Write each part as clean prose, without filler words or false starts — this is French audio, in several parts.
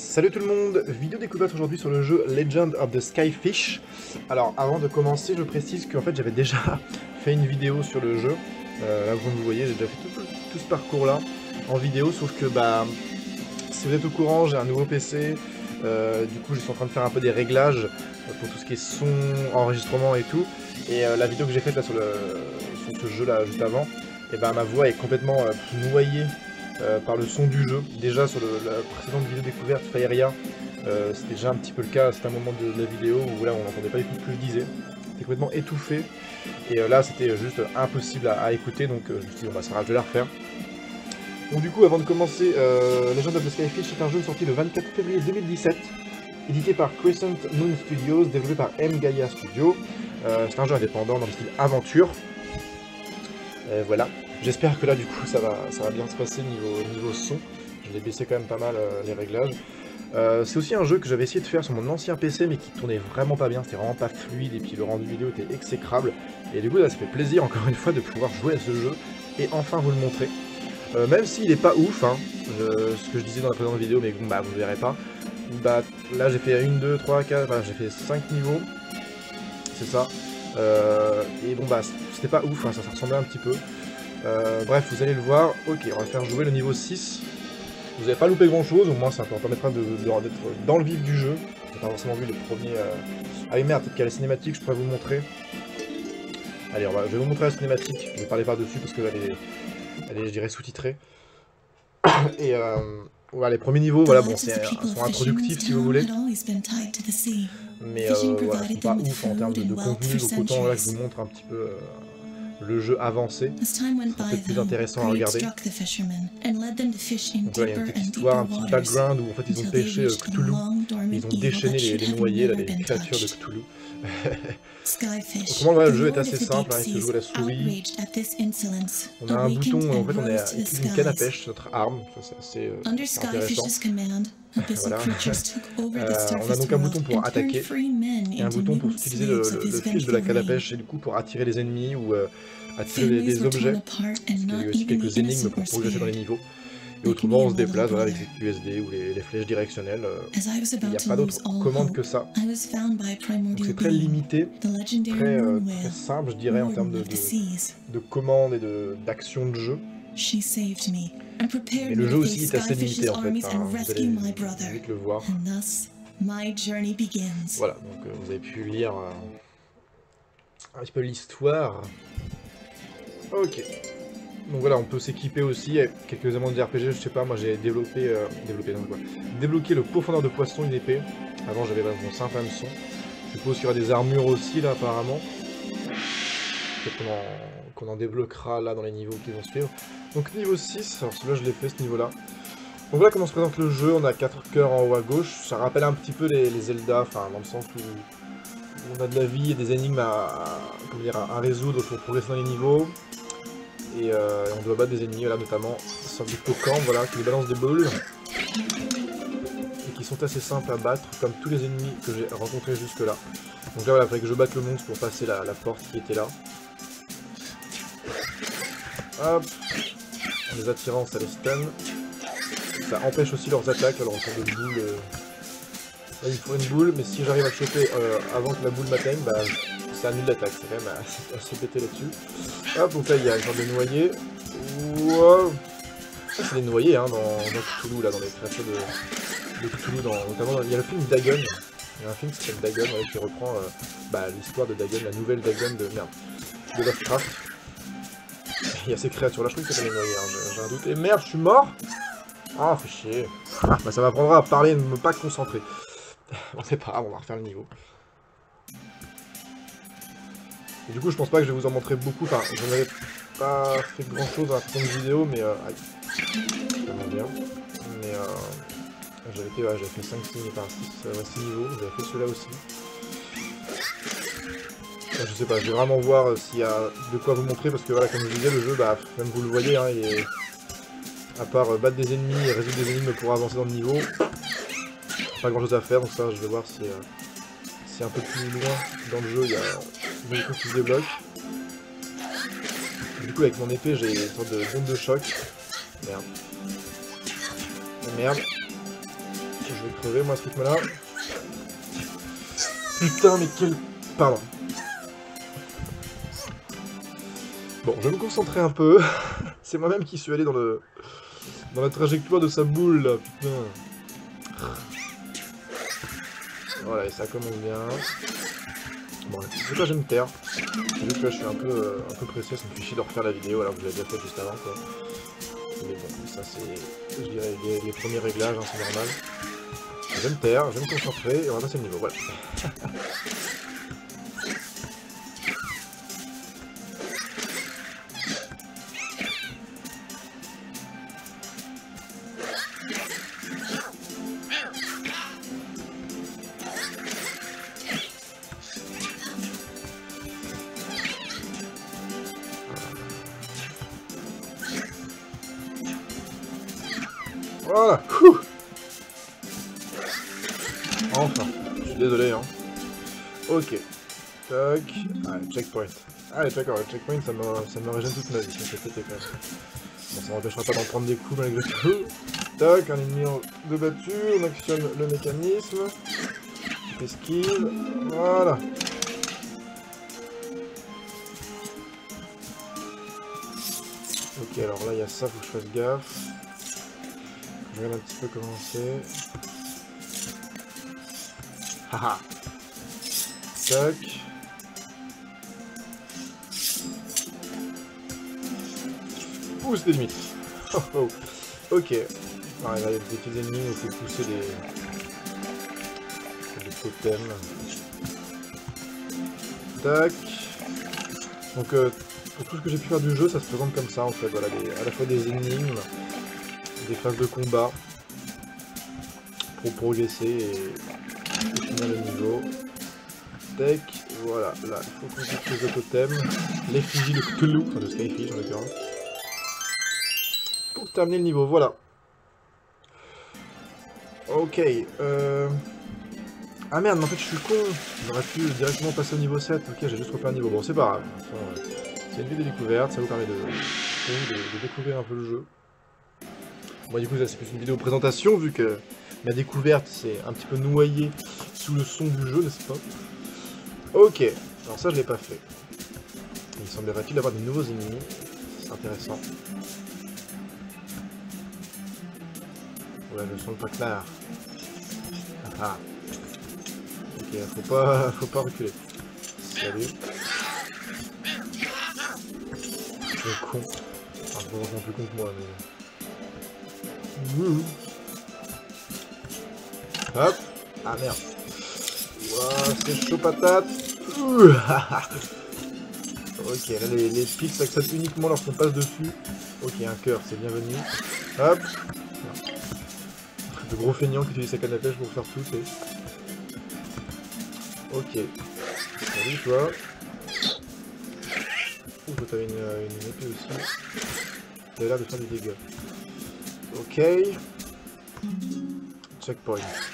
Salut tout le monde, vidéo découverte aujourd'hui sur le jeu Legend of the Skyfish. Alors avant de commencer, je précise qu'en fait j'avais déjà fait une vidéo sur le jeu. Là vous me voyez, j'ai déjà fait tout ce parcours là en vidéo, sauf que si vous êtes au courant, j'ai un nouveau PC. Du coup je suis en train de faire un peu des réglages pour tout ce qui est son, enregistrement et tout. Et la vidéo que j'ai faite là sur ce jeu là juste avant, et ma voix est complètement noyée par le son du jeu. Déjà sur la précédente vidéo découverte Faeria, c'était déjà un petit peu le cas, c'était un moment de la vidéo où là on n'entendait pas du tout ce que je disais. C'était complètement étouffé, et là c'était juste impossible à écouter, donc je me suis dit bon ça va, je vais la refaire. Donc du coup avant de commencer, Legend of the Skyfish est un jeu sorti le 24 février 2017, édité par Crescent Moon Studios, développé par M-Gaia Studio. C'est un jeu indépendant dans le style aventure. Voilà. J'espère que là du coup ça va bien se passer niveau son. Je l'ai baissé quand même pas mal les réglages. C'est aussi un jeu que j'avais essayé de faire sur mon ancien PC mais qui tournait vraiment pas bien, c'était vraiment pas fluide et puis le rendu vidéo était exécrable. Et du coup là ça fait plaisir encore une fois de pouvoir jouer à ce jeu et enfin vous le montrer. Même s'il est pas ouf, hein, ce que je disais dans la précédente vidéo, mais vous ne verrez pas. Là j'ai fait 1, 2, 3, 4, voilà, j'ai fait 5 niveaux. C'est ça. Et bon c'était pas ouf, hein, ça ressemblait un petit peu. Bref, vous allez le voir. Ok, on va faire jouer le niveau 6. Vous n'avez pas loupé grand chose, au moins ça permettra d'être dans le vif du jeu. J'ai pas forcément vu les premiers... Ah oui merde, peut-être qu'il y a la cinématique, je pourrais vous montrer. Allez, je vais vous montrer la cinématique, je vais parler par-dessus parce que elle est, je dirais, sous-titrée. Et voilà, les premiers niveaux, voilà, bon, sont introductifs si vous voulez. Mais voilà, ils sont pas ouf en termes de contenu, donc autant là que je vous montre un petit peu... le jeu avancé, c'est peut-être plus intéressant à regarder. Donc voilà, il y a une petite histoire, un petit background où en fait ils ont pêché Cthulhu, ils ont déchaîné les noyés, là, les créatures de Cthulhu. Autrement, voilà, le jeu est assez simple, hein, il se joue à la souris. On a un bouton, en fait on utilise une canne à pêche, notre arme, c'est assez intéressant. Voilà. On a donc un bouton pour attaquer et un bouton pour utiliser le fil de la canne à pêche et du coup pour attirer les ennemis ou attirer des objets. Parce qu'il y a aussi quelques énigmes pour progresser dans les niveaux. Et autrement on se déplace voilà, avec les QSD ou les flèches directionnelles. Il n'y a pas d'autre commande que ça. Donc c'est très limité, très simple je dirais en termes de commandes et d'action de jeu. Mais le jeu aussi est assez limité en fait, hein, vous allez vite le voir. Voilà, donc vous avez pu lire un petit peu l'histoire. Ok. Donc voilà, on peut s'équiper aussi avec quelques éléments de RPG, je sais pas, moi j'ai débloqué le profondeur de poisson, une épée. Avant j'avais mon simple hameçon. Je suppose qu'il y aura des armures aussi là apparemment. Peut-être qu'on en débloquera là dans les niveaux qui vont suivre. Donc niveau 6, alors celui-là je l'ai fait ce niveau-là. Donc voilà comment se présente le jeu, on a 4 cœurs en haut à gauche, ça rappelle un petit peu les Zelda, enfin dans le sens où on a de la vie et des énigmes à résoudre pour progresser dans les niveaux. Et on doit battre des ennemis, là notamment une sorte de Pocambe, voilà, qui balance des boules. Et qui sont assez simples à battre, comme tous les ennemis que j'ai rencontrés jusque là. Donc là voilà, il fallait que je batte le monstre pour passer la porte qui était là. Hop, en les attirant ça les stun. Ça empêche aussi leurs attaques, alors on sort de boules. Là il faut une boule, mais si j'arrive à le choper avant que la boule m'atteigne, ça annule l'attaque, c'est quand même assez pété là-dessus. Hop, donc là il y a une sorte de noyer. Wow. Ça c'est des noyers hein, dans Cthulhu, là, dans les créatures de Cthulhu, notamment il y a le film Dagon. Il y a un film qui s'appelle Dagon qui reprend l'histoire de Dagon, la nouvelle Dagon de Lovecraft. Il y a ces créatures là, je crois que c'est les noyers, hein, j'ai un doute. Et merde, je suis mort. Ah, fait chier. Ça m'apprendra à parler et ne pas concentrer. Bon, c'est pas grave, on va refaire le niveau. Et du coup, je pense pas que je vais vous en montrer beaucoup. Enfin, j'en avais pas fait grand chose dans la précédente vidéo, mais. Vraiment bien. Mais j'avais fait 5-6 niveaux, j'avais fait celui-là aussi. Je sais pas, je vais vraiment voir s'il y a de quoi vous montrer, parce que voilà, comme je disais, le jeu, même vous le voyez, hein, il est... à part battre des ennemis et résoudre des énigmes pour avancer dans le niveau, pas grand chose à faire, donc ça je vais voir si un peu plus loin dans le jeu il y a des choses qui se débloquent. Du coup avec mon épée j'ai une sorte de bombe de choc. Merde. Et merde. Je vais crever moi à ce rythme-là. Putain, mais quel... Pardon. Bon, je vais me concentrer un peu. C'est moi-même qui suis allé dans la trajectoire de sa boule, là, putain. Voilà, et ça commence bien. Bon, c'est pas je vais me taire. C'est juste que là, je suis un peu pressé, ça me fait chier de refaire la vidéo alors que je l'ai déjà fait juste avant, quoi. Mais bon, ça c'est, je dirais, les premiers réglages, hein, c'est normal. Je vais me taire, je vais me concentrer, et on va passer le niveau, voilà. Voilà. Enfin, je suis désolé, hein. Ok. Tac. Allez, checkpoint. Allez, d'accord, le checkpoint, ça me régène toute ma vie, ça fait péter quand même. Bon, ça m'empêchera pas d'en prendre des coups malgré tout. Tac, un ennemi de battu, on actionne le mécanisme. Esquive. Voilà. Ok, alors là, il y a ça, faut que je fasse gaffe. Je regarde un petit peu comment c'est. Haha. Tac. Ouh, c'était limite. Oh, oh. Ok. Alors, là, il y a des petits ennemis, on peut pousser des totems. Tac. Donc, pour tout ce que j'ai pu faire du jeu, ça se présente comme ça en fait. Voilà, à la fois des énigmes, des phases de combat pour progresser et finir le niveau. Tac, voilà, là, il faut qu'on utilise le totem, l'effigie de Cthulhu, enfin de Skyfish en l'occurrence, pour terminer le niveau, voilà. Ok, ah merde, mais en fait je suis con, j'aurais pu directement passer au niveau 7, ok, j'ai juste refait un niveau, bon c'est pas grave, enfin, c'est une vidéo de découverte, ça vous permet de découvrir un peu le jeu. Bon, du coup, ça c'est plus une vidéo présentation, vu que ma découverte c'est un petit peu noyé sous le son du jeu, n'est-ce pas? Ok, alors ça je l'ai pas fait. Il semblerait-il avoir de nouveaux ennemis, c'est intéressant. Ouais, je sens le traquenard. Ah. Ok, faut pas reculer. Salut. C'est con. Enfin, je me rends plus con que moi, mais... Hop. Ah merde. Ouah, c'est chaud patate. Ok, là les pics s'acceptent uniquement lorsqu'on passe dessus. Ok, un cœur, c'est bienvenu. Hop. De gros feignant qui utilise sa canne à pêche pour faire tout. Ok. Salut toi. Ouh, toi t'avais une épée aussi. T'avais l'air de faire des dégâts. Ok. Checkpoint.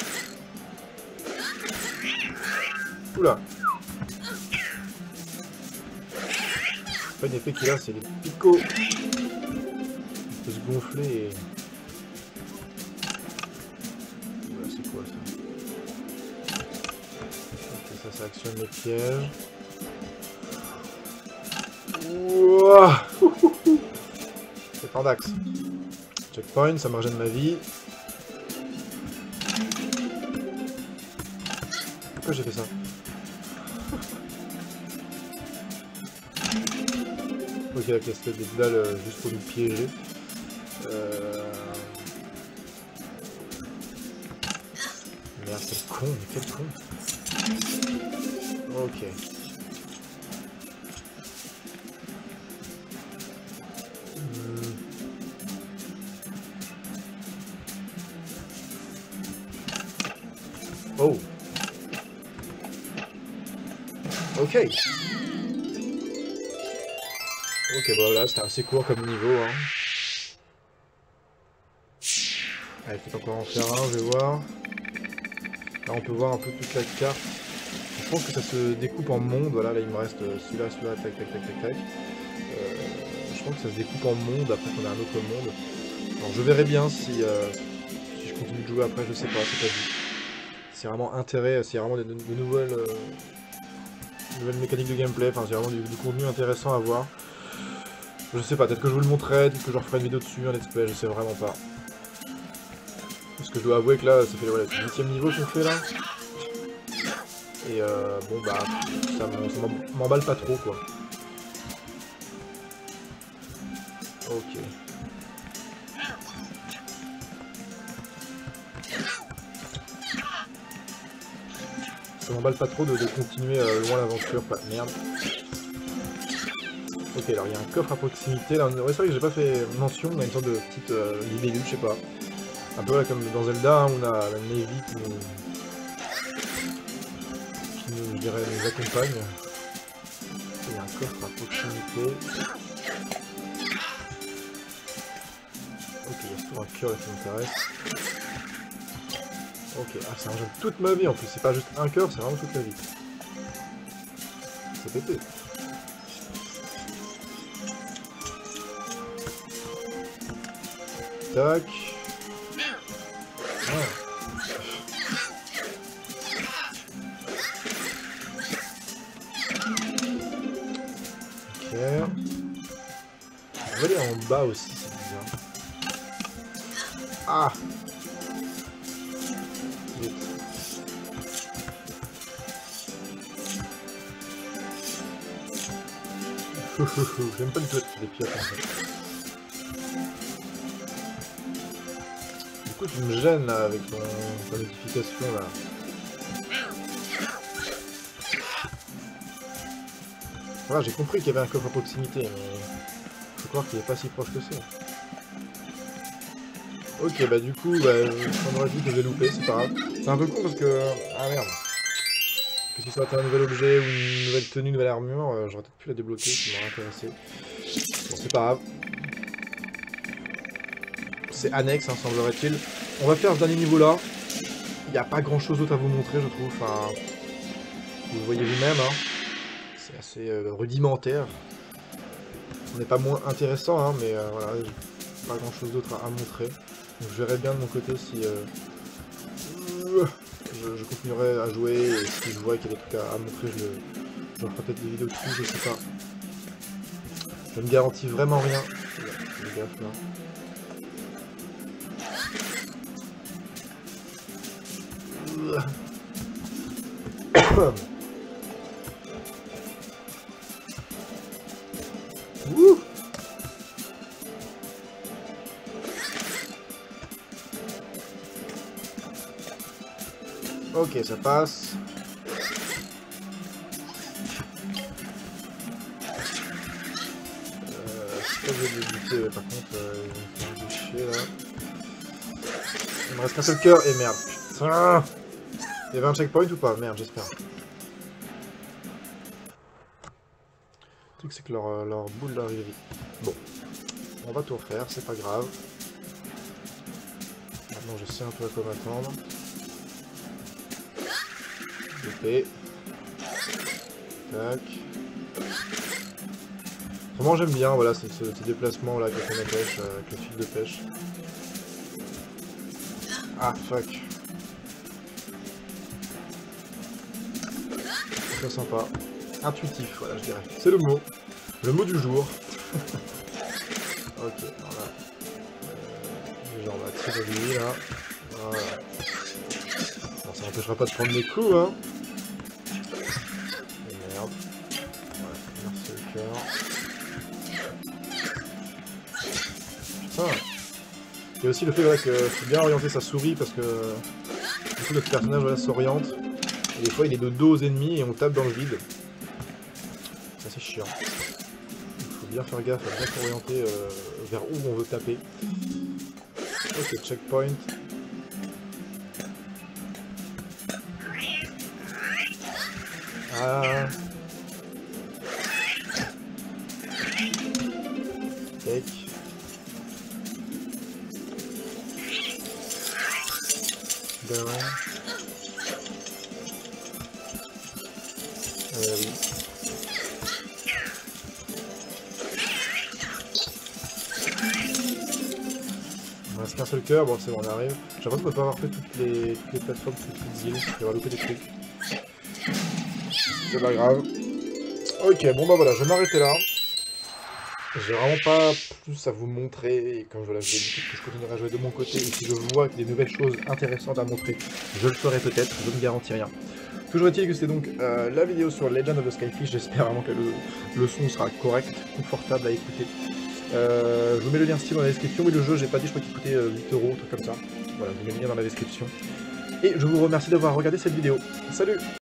Oula. Pas une épée qu'il a, c'est les picots. Il peut se gonfler et... Voilà, c'est quoi ça? Ok, ça actionne les pièges. Ouah. C'est Pandax. Checkpoint, ça me régène ma vie. Pourquoi j'ai fait ça? Ok, avec l'espèce de dalle juste pour nous piéger. Merde, quel con, mais quel con. Ok. Oh. Ok. Ok, bah voilà, c'était assez court comme niveau. Hein. Allez, peut-être encore en faire un, je vais voir. Là, on peut voir un peu toute la carte. Je pense que ça se découpe en mondes. Voilà, là, il me reste celui-là, celui-là, tac, tac, tac, tac, tac. Je pense que ça se découpe en mondes après qu'on a un autre monde. Alors, je verrai bien si je continue de jouer après, je sais pas, c'est pas dit. C'est vraiment intérêt, c'est vraiment de nouvelles mécaniques de gameplay, enfin c'est vraiment du contenu intéressant à voir. Je sais pas, peut-être que je vous le montrerai, peut-être que je referai une vidéo dessus, un let's play, je sais vraiment pas. Parce que je dois avouer que là, ça fait voilà, le 8ème niveau qu'on fait là. Et bon bah, ça m'emballe pas trop quoi. Ok. Ça m'emballe pas trop de continuer loin l'aventure, pas merde. Ok, alors il y a un coffre à proximité, là, c'est vrai que j'ai pas fait mention, on a une sorte de petite libellule, je sais pas. Un peu là, comme dans Zelda, hein, on a la Navy qui nous, je dirais, nous accompagne. Il y a un coffre à proximité. Ok, il y a toujours un cœur là qui m'intéresse. Ok, ah ça range toute ma vie en plus, c'est pas juste un cœur, c'est vraiment toute la vie. C'est pété. Tac. Ah. Ok. On va aller en bas aussi, c'est bizarre. Ah. Vite. J'aime pas du tout les pièces en fait. Du coup tu me gênes là avec ta notification là. Voilà, j'ai compris qu'il y avait un coffre à proximité, mais faut croire qu'il est pas si proche que ça. Ok, bah du coup, on aurait dit que j'ai loupé, c'est pas grave. C'est un peu con parce que... Ah merde. Que si ça aurait été un nouvel objet ou une nouvelle tenue, une nouvelle armure, j'aurais peut-être pu la débloquer, ça m'aurait intéressé. Bon, c'est pas grave. C'est annexe, hein, semblerait-il. On va faire ce dernier niveau-là. Il n'y a pas grand-chose d'autre à vous montrer, je trouve. Enfin, vous le voyez vous-même, hein. C'est assez rudimentaire. On n'est pas moins intéressant, hein, mais voilà, pas grand-chose d'autre à montrer. Donc je verrai bien de mon côté si je continuerai à jouer, et si je vois qu'il y a des trucs à montrer, je ferai peut-être des vidéos dessus, je sais pas. Je ne garantis vraiment rien. Fais gaffe là. Wouh! Ok, ça passe. Je sais pas que je vais le buter, par contre, il va me faire chier là. Il me reste qu'un seul cœur et merde. Putain! Il y avait un checkpoint ou pas? Merde, j'espère. Le truc, c'est que leur boule arrive vite. Bon, on va tout refaire, c'est pas grave. Maintenant, je sais un peu à quoi m'attendre. Épée. Tac. Vraiment, j'aime bien, voilà, ce déplacement là, quand on a pêche, avec le fil de pêche. Ah, fuck. Très sympa. Intuitif, voilà, je dirais. C'est le mot. Le mot du jour. Ok, voilà. Déjà, on va tirer lui, là. Voilà. Bon, ça n'empêchera pas de prendre des coups, hein. Et merde. Voilà, merci le cœur. Putain. Il y a aussi le fait voilà, que faut bien orienter sa souris parce que du coup, notre personnage voilà, s'oriente. Et des fois, il est de dos aux ennemis et on tape dans le vide. C'est assez chiant. Il faut bien faire gaffe à bien s'orienter vers où on veut taper. Ok, checkpoint. Ah. Take. Down. Oui. me reste qu'un seul cœur, bon c'est bon, on arrive. J'ai l'impression qu'on peut pas avoir fait toutes les plateformes, toutes les îles, je vais avoir loupé des trucs. C'est pas grave. Ok, bon bah voilà, je vais m'arrêter là. J'ai vraiment pas plus à vous montrer, et comme je l'ai dit, que je continuerai à jouer de mon côté, et si je vois qu'il y a des nouvelles choses intéressantes à montrer, je le ferai peut-être, je ne garantis rien. Toujours est-il que c'est donc la vidéo sur Legend of the Skyfish, j'espère vraiment que le son sera correct, confortable à écouter. Je vous mets le lien Steam dans la description, mais le jeu, j'ai pas dit, je crois qu'il coûtait 8 €, un truc comme ça. Voilà, je vous mets le lien dans la description. Et je vous remercie d'avoir regardé cette vidéo. Salut!